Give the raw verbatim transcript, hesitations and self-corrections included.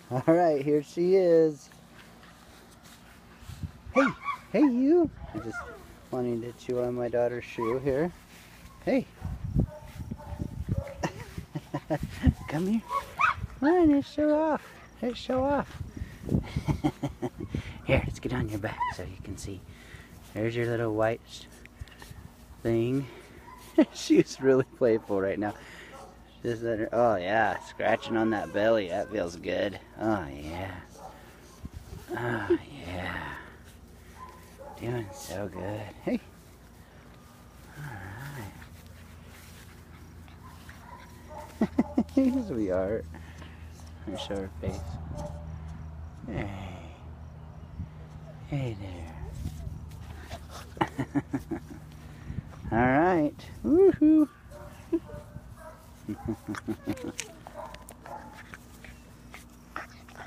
All right, here she is. Hey, hey you. I'm just wanting to chew on my daughter's shoe here. Hey. Come here. Come on, let's show off. Let's show off. Here, let's get on your back so you can see. There's your little white thing. She's really playful right now. Just let her, oh yeah, scratching on that belly. That feels good. Oh yeah. Oh yeah. Doing so good. Hey. Alright. Sweetheart. Let me show her face. Hey. Hey there. Alright. Woohoo.